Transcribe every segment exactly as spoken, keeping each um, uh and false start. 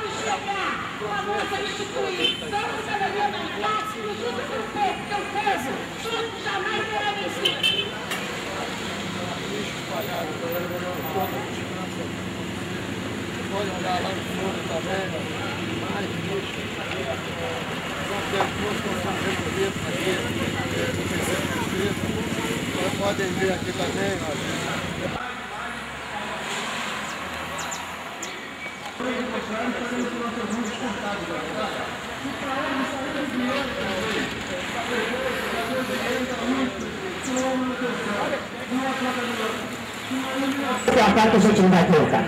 vamos chegar com a nossa instituição de cidadania da classe, no tudo que eu peso, que eu peso, tudo jamais será vencido. Pode olhar lá no fundo também, mais lixo. Não tem construção recolhida aqui. Vocês podem ver aqui também, olha. Que a parte a gente não vai colocar.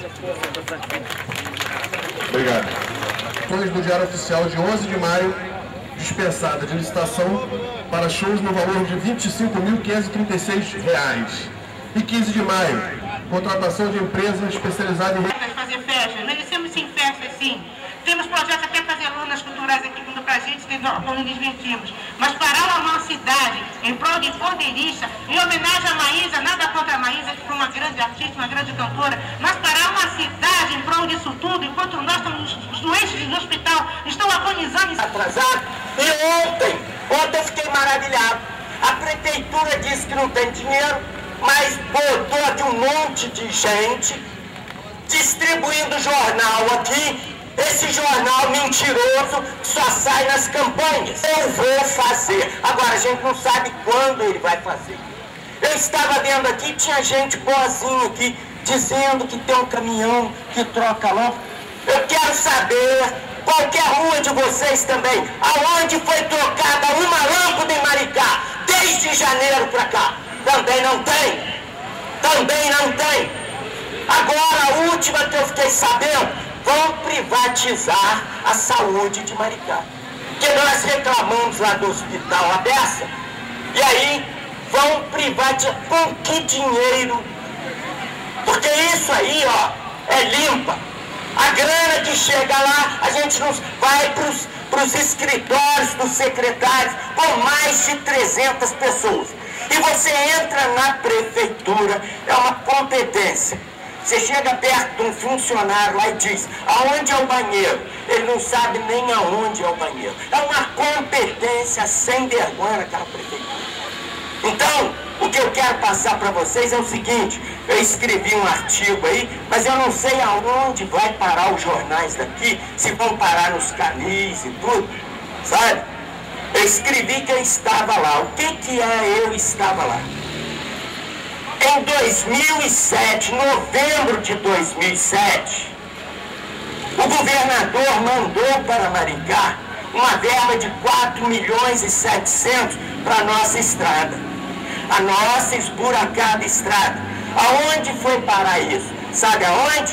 Obrigado. Folhas do Diário Oficial de onze de maio, dispensada de licitação para shows no valor de vinte e cinco mil quinhentos e trinta e seis reais. E quinze de maio, contratação de empresa especializada em... fazer festa, merecemos sim festa, sim. Temos projetos até fazer lunas culturais aqui vindo pra gente, quando desmentimos. Mas parar uma cidade em prol de poderista, em homenagem a Maísa, nada contra a Maísa, que foi uma grande artista, uma grande cantora, mas parar uma cidade em prol disso tudo, enquanto nós estamos, os doentes no hospital estão agonizando. Atrasado. E ontem, ontem eu fiquei maravilhado. A prefeitura disse que não tem dinheiro, mas botou de um monte de gente distribuindo jornal aqui. Esse jornal mentiroso só sai nas campanhas. Eu vou fazer. Agora, a gente não sabe quando ele vai fazer. Eu estava vendo aqui, tinha gente boazinha aqui, dizendo que tem um caminhão que troca lâmpada. Eu quero saber, qualquer rua de vocês também, aonde foi trocada uma lâmpada em Maricá, desde janeiro para cá. Também não tem. Também não tem. Agora, a última que eu fiquei sabendo, vão privatizar a saúde de Maricá. Porque nós reclamamos lá do hospital Abessa, e aí vão privatizar. Com que dinheiro? Porque isso aí, ó, é limpa. A grana que chega lá, a gente não vai para os escritórios dos secretários com mais de trezentas pessoas. E você entra na prefeitura, é uma competência. Você chega perto de um funcionário lá e diz, aonde é o banheiro? Ele não sabe nem aonde é o banheiro. É uma competência sem vergonha naquela prefeitura. Então, o que eu quero passar para vocês é o seguinte, eu escrevi um artigo aí, mas eu não sei aonde vai parar os jornais daqui, se vão parar nos canis e tudo, sabe? Eu escrevi que eu estava lá. O que que é eu estava lá? Em dois mil e sete, novembro de dois mil e sete, o governador mandou para Maricá uma verba de quatro milhões e setecentos para a nossa estrada. A nossa esburacada estrada. Aonde foi parar isso? Sabe aonde?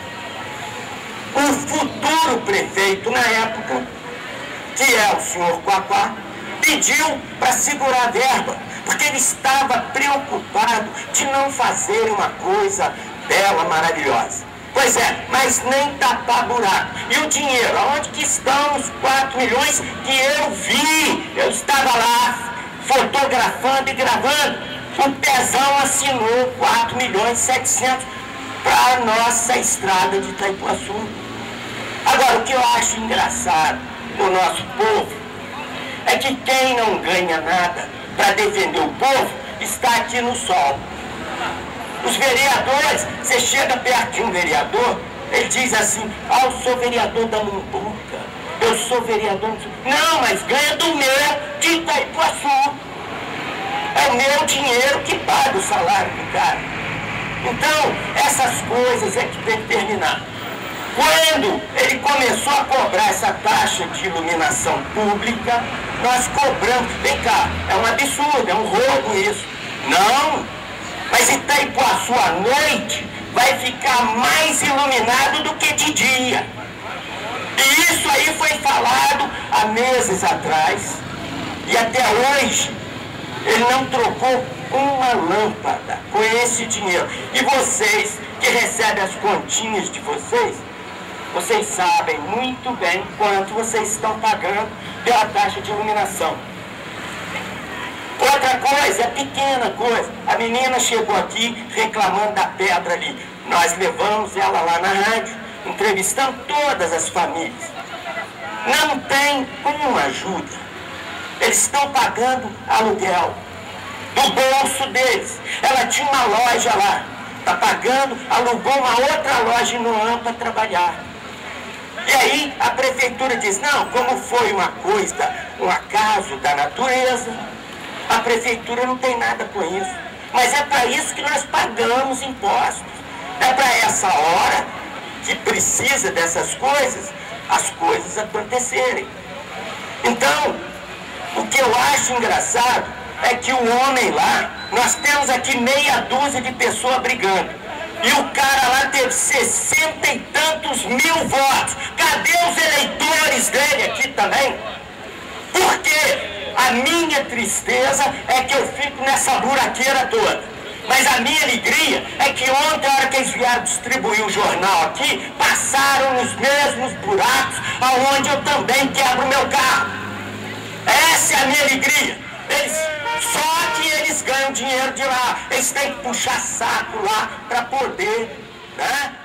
O futuro prefeito na época, que é o senhor Quaquá, pediu para segurar a verba, porque ele estava preocupado de não fazer uma coisa bela, maravilhosa. Pois é, mas nem tapar buraco. E o dinheiro, aonde que estão os quatro milhões que eu vi? Eu estava lá, fotografando e gravando. O Pezão assinou quatro milhões e setecentos para a nossa estrada de Itaipuaçu. Agora, o que eu acho engraçado do nosso povo é que quem não ganha nada para defender o povo está aqui no sol. Os vereadores, você chega perto de um vereador, ele diz assim, ah, eu sou vereador da Mumbuca, eu sou vereador... Não, mas ganha do meu de Itaipuaçu. É o meu dinheiro que paga o salário do cara. Então, essas coisas é que tem que terminar. Quando ele começou a cobrar essa taxa de iluminação pública, nós cobramos. Vem cá, é um absurdo, é um roubo isso. Não, mas Itaipuaçu à noite vai ficar mais iluminado do que de dia. E isso aí foi falado há meses atrás. E até hoje, ele não trocou uma lâmpada com esse dinheiro. E vocês que recebem as continhas de vocês, vocês sabem muito bem quanto vocês estão pagando pela taxa de iluminação. Outra coisa, é pequena coisa. A menina chegou aqui reclamando da pedra ali. Nós levamos ela lá na rádio entrevistando todas as famílias. Não tem uma ajuda. Eles estão pagando aluguel do bolso deles. Ela tinha uma loja lá, está pagando, alugou uma outra loja em Noã para trabalhar. E aí a prefeitura diz, não, como foi uma coisa, um acaso da natureza, a prefeitura não tem nada com isso. Mas é para isso que nós pagamos impostos. É para essa hora que precisa dessas coisas, as coisas acontecerem. Então, o que eu acho engraçado é que o homem lá, nós temos aqui meia dúzia de pessoas brigando. E o cara lá teve sessenta e tantos mil votos. Cadê os eleitores dele aqui também? Porque a minha tristeza é que eu fico nessa buraqueira toda. Mas a minha alegria é que ontem, a hora que eles vieram distribuir o jornal aqui, passaram nos mesmos buracos aonde eu também quebro meu carro. Essa é a minha alegria. Eles, só que eles ganham dinheiro de lá. Eles têm que puxar saco lá para poder, né?